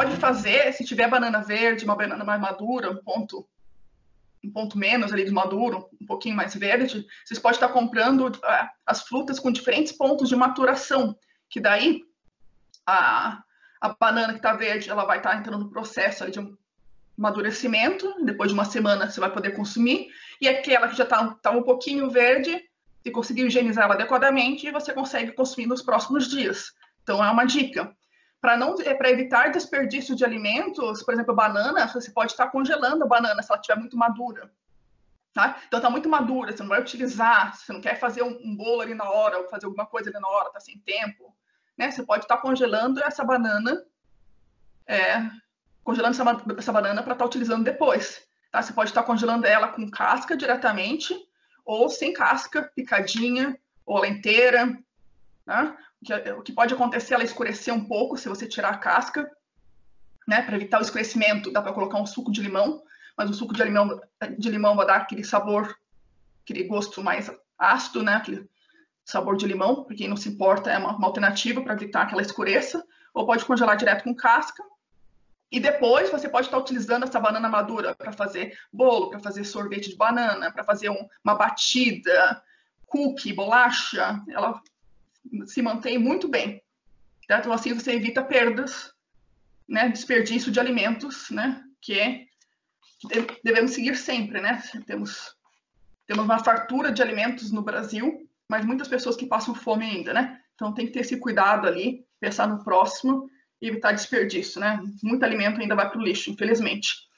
pode fazer, se tiver banana verde, uma banana mais madura, um ponto menos ali de maduro, um pouquinho mais verde, vocês podem estar comprando as frutas com diferentes pontos de maturação, que daí a banana que está verde, ela vai estar entrando no processo ali de um amadurecimento, depois de uma semana você vai poder consumir, e aquela que já está um pouquinho verde, se conseguir higienizar ela adequadamente, você consegue consumir nos próximos dias. Então, é uma dica. Para evitar desperdício de alimentos, por exemplo, banana, você pode estar congelando a banana se ela estiver muito madura. Tá? Então, está muito madura, você não vai utilizar, você não quer fazer um bolo ali na hora, ou fazer alguma coisa ali na hora, está sem tempo, né? Você pode estar congelando essa banana, essa banana para estar utilizando depois. Tá? Você pode estar congelando ela com casca diretamente, ou sem casca, picadinha, ou ela inteira. Né? O que pode acontecer é ela escurecer um pouco se você tirar a casca, né? Para evitar o escurecimento, dá para colocar um suco de limão, mas o suco de limão vai dar aquele sabor, aquele gosto mais ácido, né? Aquele sabor de limão, para quem não se importa, é uma alternativa para evitar que ela escureça, ou pode congelar direto com casca. E depois você pode estar utilizando essa banana madura para fazer bolo, para fazer sorvete de banana, para fazer uma batida, cookie, bolacha. Ela se mantém muito bem. Tá? Então, assim, você evita perdas, né, desperdício de alimentos, né, que devemos seguir sempre, né? Temos uma fartura de alimentos no Brasil, mas muitas pessoas que passam fome ainda, né? Então, tem que ter esse cuidado ali, pensar no próximo e evitar desperdício, né? Muito alimento ainda vai para o lixo, infelizmente.